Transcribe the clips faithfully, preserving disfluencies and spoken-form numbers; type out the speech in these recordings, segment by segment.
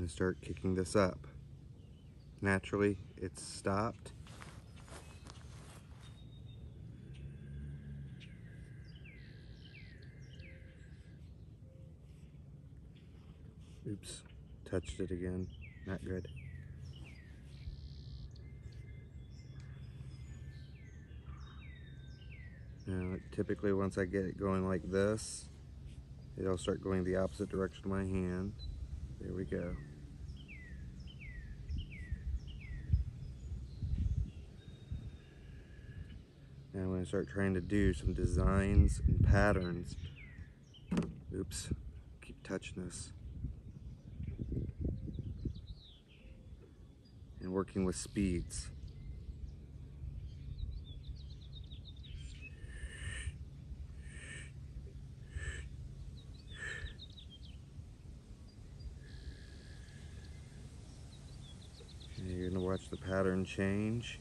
going to start kicking this up. Naturally, it's stopped. Oops, touched it again. Not good. Now, typically once I get it going like this, it'll start going the opposite direction of my hand. There we go. Now I'm going to start trying to do some designs and patterns. Oops, keep touching this. And working with speeds. And you're going to watch the pattern change.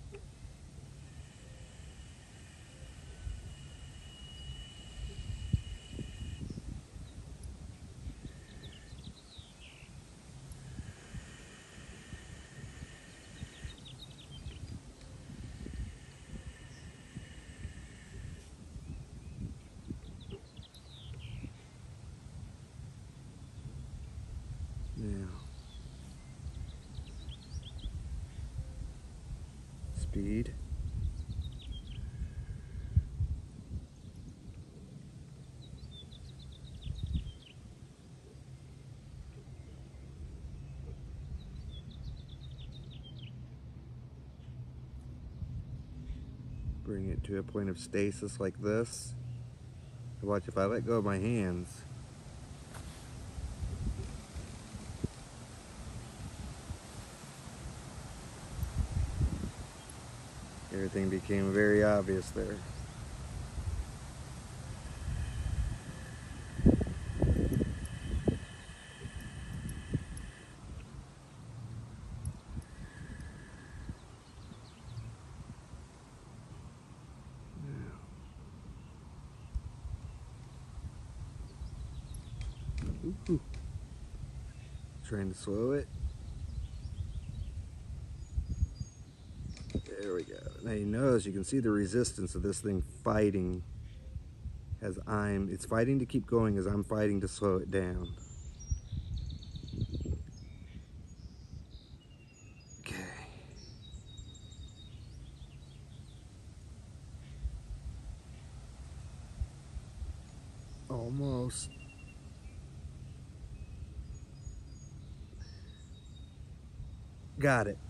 Now, speed. Bring it to a point of stasis like this. Watch, if I let go of my hands, everything became very obvious there. Ooh. Trying to slow it. There we go. Now you notice, you can see the resistance of this thing fighting as I'm, it's fighting to keep going as I'm fighting to slow it down. Okay. Almost. Got it.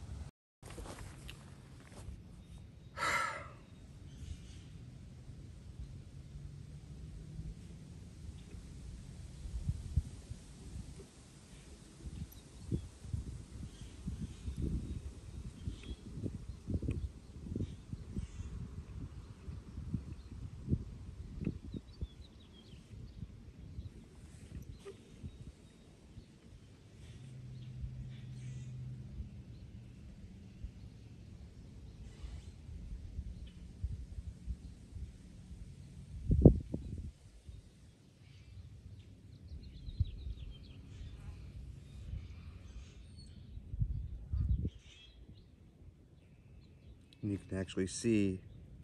And you can actually see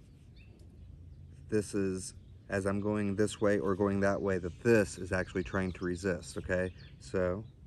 this is, as I'm going this way or going that way, that this is actually trying to resist, okay? So